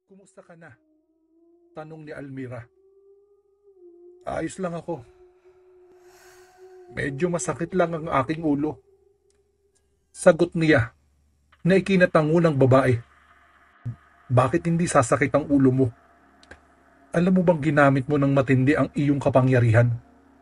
Kumusta ka na? Tanong ni Almira. Ayos lang ako. Medyo masakit lang ang aking ulo. Sagot niya na ikinatango ng babae. Bakit hindi sasakit ang ulo mo? Alam mo bang ginamit mo ng matindi ang iyong kapangyarihan?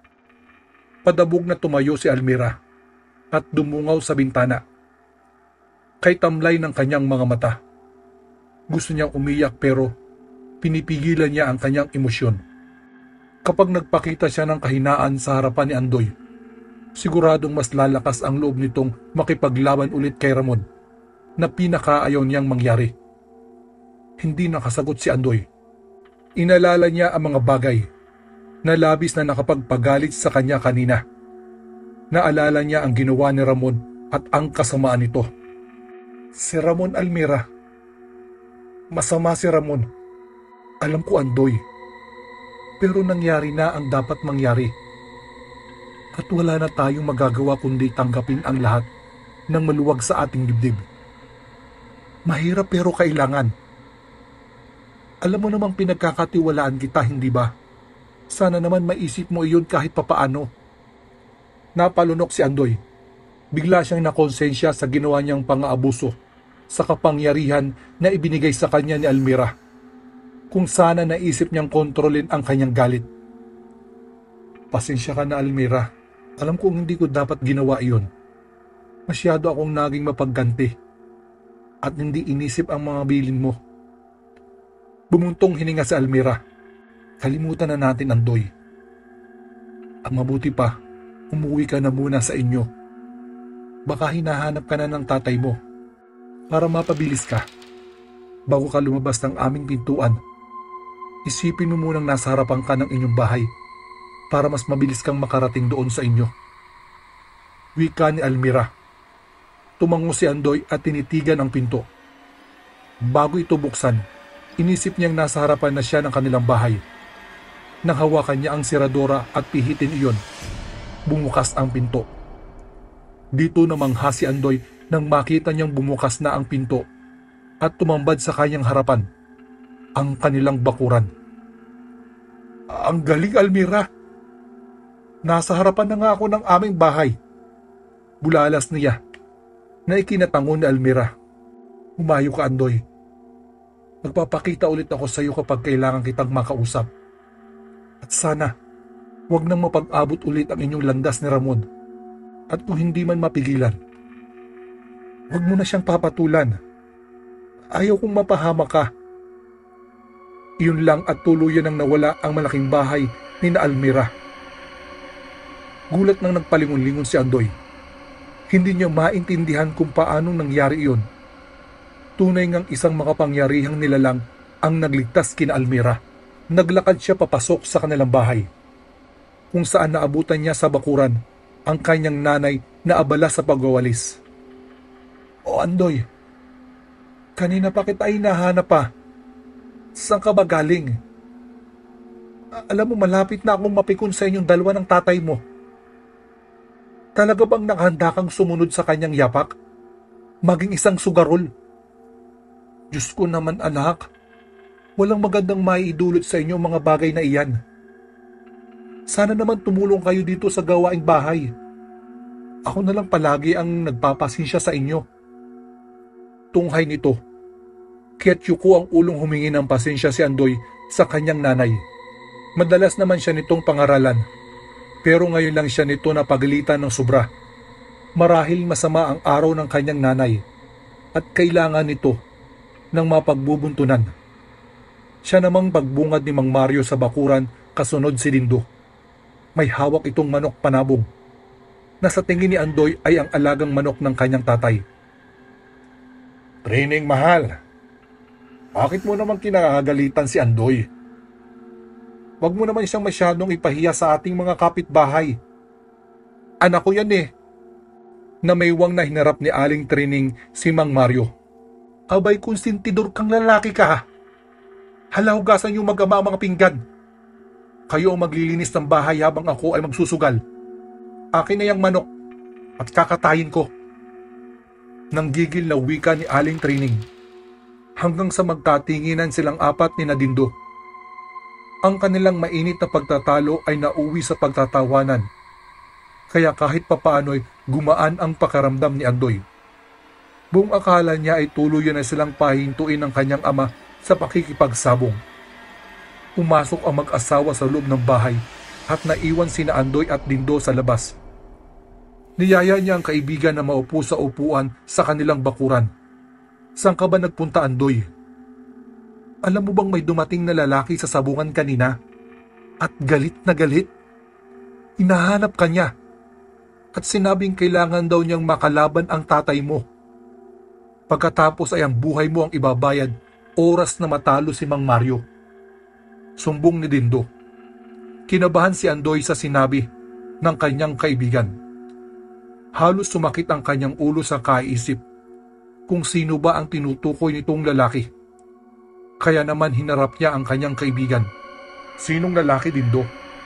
Padabog na tumayo si Almira at dumungaw sa bintana. Kay tamlay ng kanyang mga mata. Gusto niyang umiyak pero pinipigilan niya ang kanyang emosyon. Kapag nagpakita siya ng kahinaan sa harapan ni Andoy, siguradong mas lalakas ang loob nitong makipaglaban ulit kay Ramon na pinakaayaw niyang mangyari. Hindi nakasagot si Andoy. Inalala niya ang mga bagay na labis na nakapagpagalit sa kanya kanina. Naalala niya ang ginawa ni Ramon at ang kasamaan nito. Si Ramon, Almira. Masama si Ramon. Alam ko, Andoy. Pero nangyari na ang dapat mangyari. At wala na tayong magagawa kundi tanggapin ang lahat ng maluwag sa ating dibdib. Mahirap pero kailangan. Alam mo namang pinagkakatiwalaan kita, hindi ba? Sana naman maisip mo iyon kahit papaano. Napalunok si Andoy. Bigla siyang nakonsensya sa ginawa niyang pang-aabuso sa kapangyarihan na ibinigay sa kanya ni Almira. Kung sana naisip niyang kontrolin ang kanyang galit. Pasensya ka na, Almira. Alam kong hindi ko dapat ginawa iyon. Masyado akong naging mapagganti at hindi inisip ang mga bilin mo. Bumuntong hininga si Almira. Kalimutan na natin, Andoy. Ang mabuti pa, umuwi ka na muna sa inyo. Baka hinahanap ka na ng tatay mo para mapabilis ka. Bago ka lumabas ng aming pintuan, isipin mo munang nasa harapan ka ng inyong bahay para mas mabilis kang makarating doon sa inyo. Wika ni Almira. Tumango si Andoy at tinitigan ang pinto. Bago ito buksan, inisip niyang nasa harapan na siya ng kanilang bahay. Nang hawakan niya ang seradora at pihitin iyon, bumukas ang pinto. Dito namangha si Andoy nang makita niyang bumukas na ang pinto at tumambad sa kanyang harapan ang kanilang bakuran. Ang galing, Almira! Nasa harapan na nga ako ng aming bahay. Bulalas niya na ikinatango ni Almira. Humayo ka, Andoy. Magpapakita ulit ako sa iyo kapag kailangan kitang makausap. At sana, huwag nang mapag-abot ulit ang inyong landas ni Ramon. At kung hindi man mapigilan, huwag mo na siyang papatulan. Ayaw kong mapahama ka. Iyon lang at tuluyan nang nawala ang malaking bahay ni na Almira. Gulat nang nagpalingon-lingon si Andoy. Hindi niya maintindihan kung paanong nangyari iyon. Tunay ngang isang makapangyarihang nilalang ang nagligtas kina Almira. Naglakad siya papasok sa kanilang bahay, kung saan naabutan niya sa bakuran ang kanyang nanay na abala sa pagwawalis. O Andoy, kanina pa kita hinahanap pa. Saan ka ba galing? Alam mo, malapit na akong mapikon sa inyong dalawa ng tatay mo. Talaga bang nakahanda kang sumunod sa kanyang yapak? Maging isang sugarol? Diyos ko naman, anak. Walang magandang maiidulot sa inyo mga bagay na iyan. Sana naman tumulong kayo dito sa gawaing bahay. Ako na lang palagi ang nagpapasensya sa inyo. Tunghay nito, kaya't yuko ang ulong humingi ng pasensya si Andoy sa kanyang nanay. Madalas naman siya nitong pangaralan, pero ngayon lang siya nito napagalitan ng sobra. Marahil masama ang araw ng kanyang nanay at kailangan nito ng mapagbubuntunan. Siya namang pagbungad ni Mang Mario sa bakuran kasunod si Dindo. May hawak itong manok panabong na sa tingin ni Andoy ay ang alagang manok ng kanyang tatay. Training, mahal. Bakit mo naman kinagagalitan si Andoy? Huwag mo naman siyang masyadong ipahiya sa ating mga kapitbahay. Anak ko yan eh. Namaywang na hinarap ni Aling Trining si Mang Mario. Abay, konsentidor kang lalaki ka ha. Halahugasan yung mag-ama ang mga pinggan. Kayo ang maglilinis ng bahay habang ako ay magsusugal. Akin na yung manok at kakatayin ko. Nanggigil na wika ni Aling Trining. hanggang sa magkatinginan silang apat ni Dindo. Ang kanilang mainit na pagtatalo ay nauwi sa pagtatawanan, kaya kahit papaano'y gumaan ang pakiramdam ni Andoy. Buong akala niya ay tuluyan na silang pahintuin ng kanyang ama sa pakikipagsabong. Pumasok ang mag-asawa sa loob ng bahay at naiwan sina Andoy at Dindo sa labas. Niyaya niya ang kaibigan na maupo sa upuan sa kanilang bakuran. "Saan ka ba nagpunta, Andoy? Alam mo bang may dumating na lalaki sa sabungan kanina? At galit na galit. Hinahanap ka niya. At sinabing kailangan daw niyang makalaban ang tatay mo. Pagkatapos ay ang buhay mo ang ibabayad oras na matalo si Mang Mario." Sumbong ni Dindo. Kinabahan si Andoy sa sinabi ng kanyang kaibigan. Halos sumakit ang kanyang ulo sa kaisip kung sino ba ang tinutukoy nitong lalaki. Kaya naman hinarap niya ang kanyang kaibigan. "Sinong lalaki, Dindo?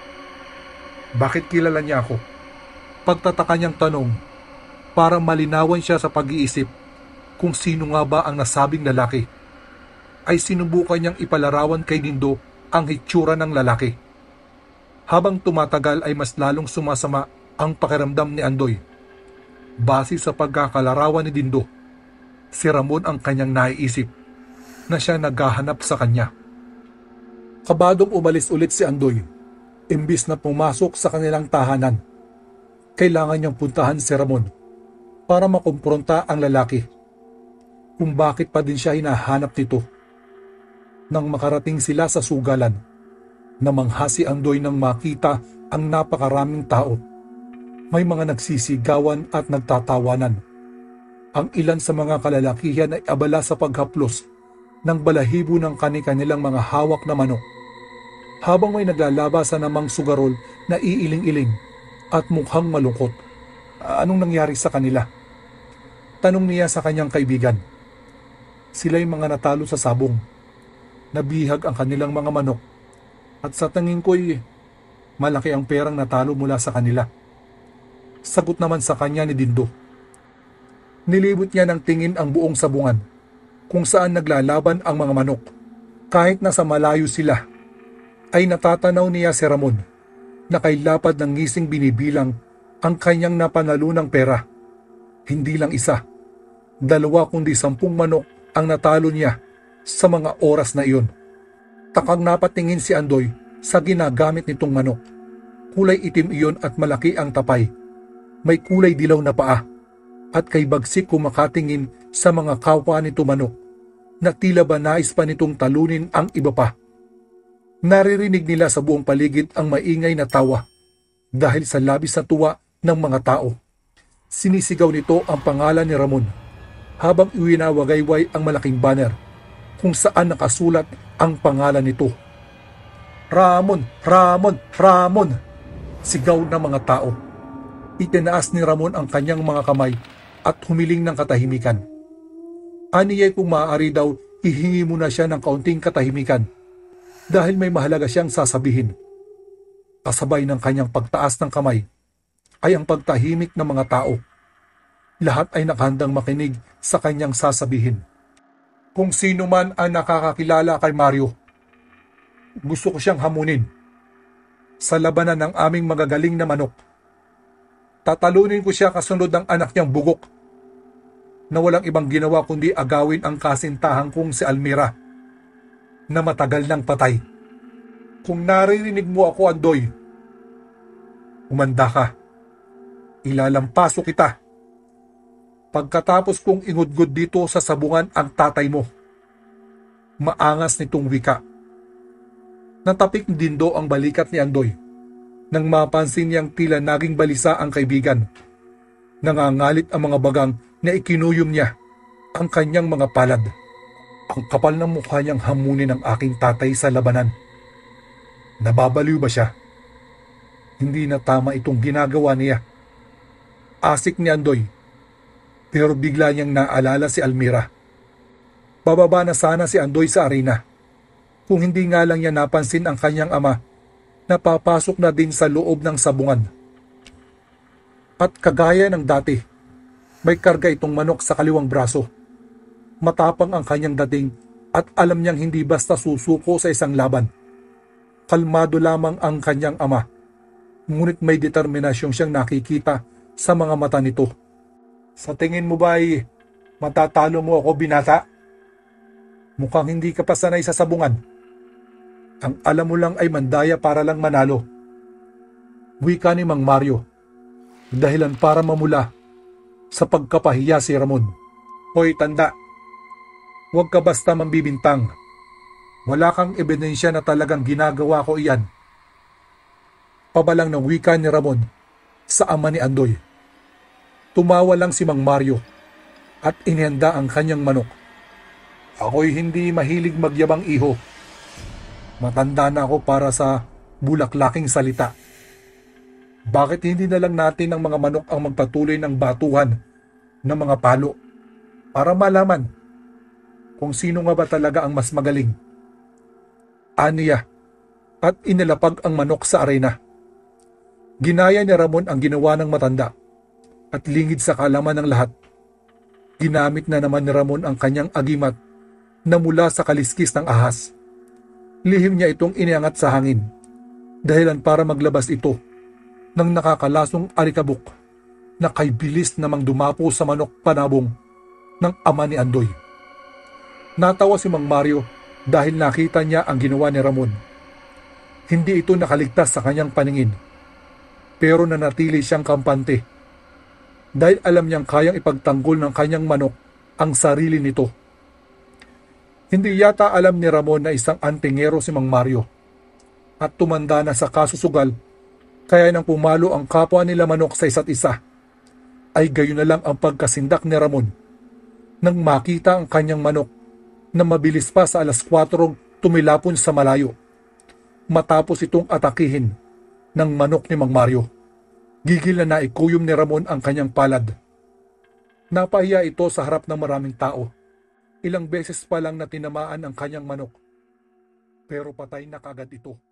Bakit kilala niya ako?" Pagtataka niyang tanong para malinawan siya sa pag-iisip kung sino nga ba ang nasabing lalaki, ay sinubukan niyang ipalarawan kay Dindo ang hitsura ng lalaki. Habang tumatagal ay mas lalong sumasama ang pakiramdam ni Andoy. Base sa pagkakalarawan ni Dindo, si Ramon ang kanyang naiisip na siya naghahanap sa kanya. Kabadong umalis ulit si Andoy. Imbis na pumasok sa kanilang tahanan, kailangan niyang puntahan si Ramon para makumpronta ang lalaki kung bakit pa din siya hinahanap nito. Nang makarating sila sa sugalan, namangha si Andoy nang makita ang napakaraming tao. May mga nagsisigawan at nagtatawanan. Ang ilan sa mga kalalakihan ay abala sa paghaplos ng balahibo ng kani-kanilang mga hawak na manok, habang may naglalabasan namang sugarol na iiling-iling at mukhang malungkot. Anong nangyari sa kanila? Tanong niya sa kanyang kaibigan. Sila'y mga natalo sa sabong. Nabihag ang kanilang mga manok at sa tingin ko'y malaki ang perang natalo mula sa kanila. Sagot naman sa kanya ni Dindo. Nilibot niya ng tingin ang buong sabungan kung saan naglalaban ang mga manok. Kahit nasa malayo sila, ay natatanaw niya si Ramon na kay lapad ng ngising binibilang ang kanyang napanalunang pera. Hindi lang isa, 2 kundi 10 manok ang natalo niya sa mga oras na iyon. Takang napatingin si Andoy sa ginagamit nitong manok. Kulay itim iyon at malaki ang tapay. May kulay dilaw na paa at kay bagsik kumakatingin sa mga kapwa nito manok na tila ba nais pa nitong talunin ang iba pa. Naririnig nila sa buong paligid ang maingay na tawa dahil sa labis na tuwa ng mga tao. Sinisigaw nito ang pangalan ni Ramon habang iwinawagayway ang malaking banner kung saan nakasulat ang pangalan nito. "Ramon! Ramon! Ramon!" Sigaw ng mga tao. Itinaas ni Ramon ang kanyang mga kamay at humiling ng katahimikan. Aniyay kung maaari daw, ihingi muna siya ng kaunting katahimikan dahil may mahalaga siyang sasabihin. Kasabay ng kanyang pagtaas ng kamay ay ang pagtahimik ng mga tao. Lahat ay nakahandang makinig sa kanyang sasabihin. Kung sino man ang nakakakilala kay Mario, gusto ko siyang hamunin sa labanan ng aming magagaling na manok. Tatalunin ko siya kasunod ng anak niyang bugok na walang ibang ginawa kundi agawin ang kasintahan kong si Almira na matagal nang patay. Kung naririnig mo ako, Andoy, umanda ka. Ilalampaso kita. Pagkatapos kong ingudgod dito sa sabungan ang tatay mo. Maangas nitong wika. Natapik din do ang balikat ni Andoy nang mapansin niyang tila naging balisa ang kaibigan. Nangangalit ang mga bagang na ikinuyom niya ang kanyang mga palad. Ang kapal ng mukha niyang hamunin ang aking tatay sa labanan. Nababaliw ba siya? Hindi na tama itong ginagawa niya. Asik ni Andoy. Pero bigla niyang naalala si Almira. Bababa na sana si Andoy sa arena. Kung hindi nga lang niya napansin ang kanyang ama na papasok na din sa loob ng sabungan. At kagaya ng dati, may karga itong manok sa kaliwang braso. Matapang ang kanyang dating at alam niyang hindi basta susuko sa isang laban. Kalmado lamang ang kanyang ama, ngunit may determinasyong siyang nakikita sa mga mata nito. Sa tingin mo ba ay matatalo mo ako, binata? Mukhang hindi ka pa sanay sa sabungan. Ang alam mo lang ay mandaya para lang manalo. Wika ni Mang Mario, dahilan para mamula sa pagkapahiya si Ramon. Hoy tanda, huwag ka basta mambibintang. Wala kang ebidensya na talagang ginagawa ko iyan. Pabalang ng wika ni Ramon sa ama ni Andoy. Tumawa lang si Mang Mario at inihanda ang kanyang manok. Ako'y hindi mahilig magyabang, iho. Matanda na ako para sa bulaklaking salita. Bakit hindi na lang natin ang mga manok ang magpatuloy ng batuhan ng mga palo para malaman kung sino nga ba talaga ang mas magaling? Aniya at inilapag ang manok sa arena. Ginaya ni Ramon ang ginawa ng matanda at lingid sa kaalaman ng lahat. Ginamit na naman ni Ramon ang kanyang agimat na mula sa kaliskis ng ahas. Lihim niya itong iniangat sa hangin, dahilan para maglabas ito ng nakakalasong alikabok na kay bilis namang dumapo sa manok panabong ng ama ni Andoy. Natawa si Mang Mario dahil nakita niya ang ginawa ni Ramon. Hindi ito nakaligtas sa kanyang paningin, pero nanatili siyang kampante dahil alam niyang kayang ipagtanggol ng kanyang manok ang sarili nito. Hindi yata alam ni Ramon na isang antingero si Mang Mario at tumanda na sa kasusugal, kaya nang pumalo ang kapwa nila manok sa isa't isa, ay gayon na lang ang pagkasindak ni Ramon nang makita ang kanyang manok na mabilis pa sa 4:00 tumilapon sa malayo matapos itong atakihin ng manok ni Mang Mario. Gigil na naikuyom ni Ramon ang kanyang palad. Napahiya ito sa harap ng maraming tao. Ilang beses pa lang na tinamaan ang kanyang manok, pero patay na kagad ito.